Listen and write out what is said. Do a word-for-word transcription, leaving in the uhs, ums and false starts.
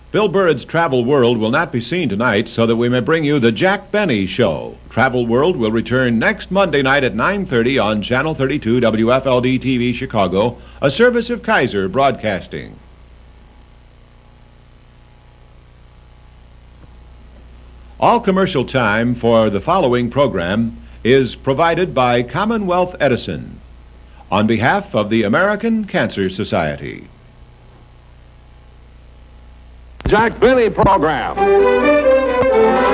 Bill Burrud's Travel World will not be seen tonight, so that we may bring you the Jack Benny Show. Travel World will return next Monday night at nine thirty on Channel thirty-two W F L D T V Chicago, a service of Kaiser Broadcasting. All commercial time for the following program is provided by Commonwealth Edison on behalf of the American Cancer Society. Jack Benny program.